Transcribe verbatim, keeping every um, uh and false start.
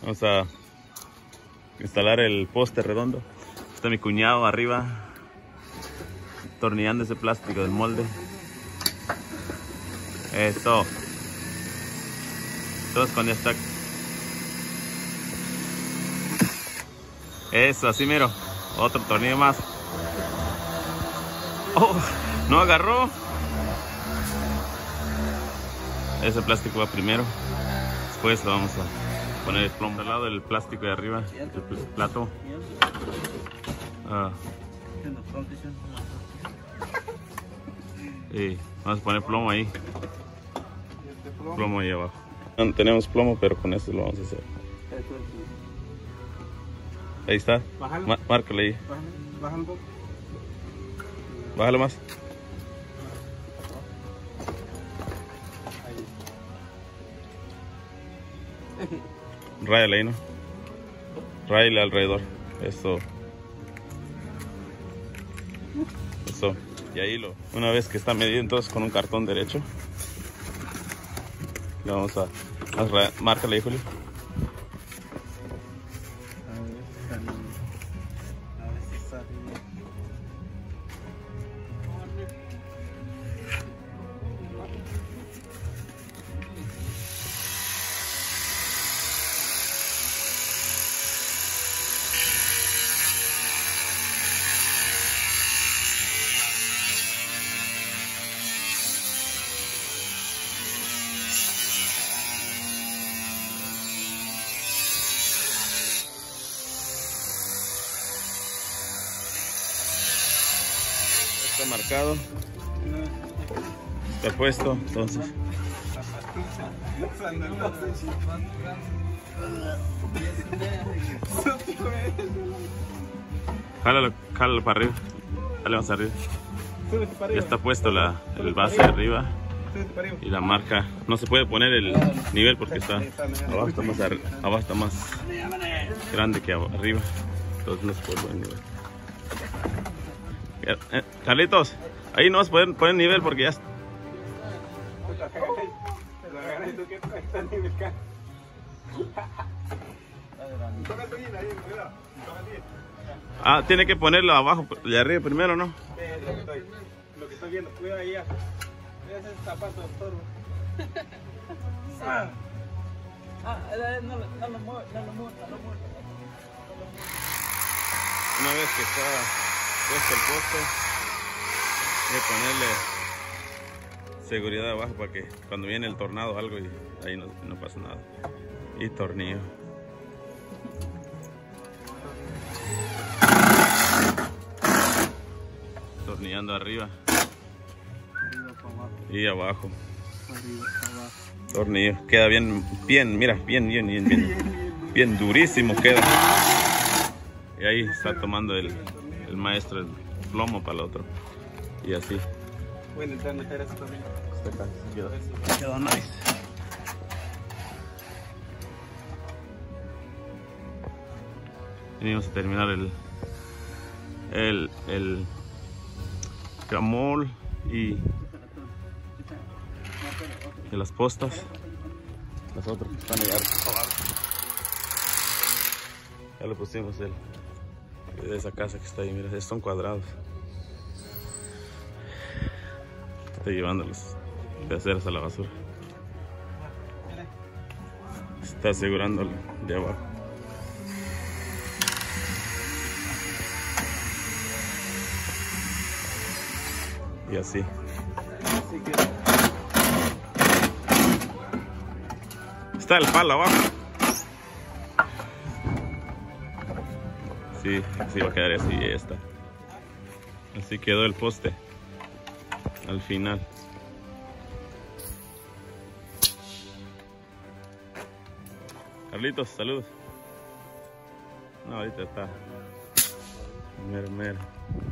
Vamos a instalar el poste redondo. Está mi cuñado arriba tornillando ese plástico del molde. Eso. Entonces cuando ya está. Eso, así miro. Otro tornillo más. Oh, no agarró. Ese plástico va primero. Después lo vamos a poner el plomo al lado del plástico de arriba, el plato. Ah. Y vamos a poner plomo ahí. Plomo ahí abajo. No tenemos plomo, pero con esto lo vamos a hacer. Ahí está. Má márcale ahí. Bájalo un poco. Bájalo más. Ráyale ahí, ¿no? Ráyale alrededor. Eso. Eso. Y ahí lo. Una vez que está medido, entonces con un cartón derecho. Le vamos a. a márcale ahí, Julio. Está marcado, está puesto, entonces jálalo, jálalo para arriba, dale más arriba. Ya está puesto la, el base de arriba y la marca. No se puede poner el nivel porque está abajo, está más, abajo está más grande que arriba, entonces no se puede poner nivel. Eh, Carlitos, ahí no vas a poder poner nivel porque ya está. Ah, tiene que ponerlo abajo, de arriba primero, ¿no? Lo que estoy viendo, cuidado ahí. Mira ese zapato de estorbo. Ah, no lo mueve, no lo mueve, no lo mueve. Una vez que está puesto el poste, hay que ponerle seguridad abajo para que cuando viene el tornado o algo y ahí no, no pasa nada. Y tornillo. Tornillando arriba y abajo. Tornillo. Queda bien, bien, mira, bien, bien, bien, bien, bien durísimo queda. Y ahí está tomando el, el maestro el plomo para el otro. Y así. Voy a intentar meter eso también. Quedó, quedó nice. Venimos a terminar el el el camol y, y las postas. Las otras que están allá abajo. Ya le pusimos el de esa casa que está ahí, mira, son cuadrados. Estoy llevando los peceras a la basura. Está asegurando de abajo. Y así. Está el palo abajo. Sí, así va a quedar así, ya está. Así quedó el poste al final. Carlitos, saludos. No, ahorita está mero, mero.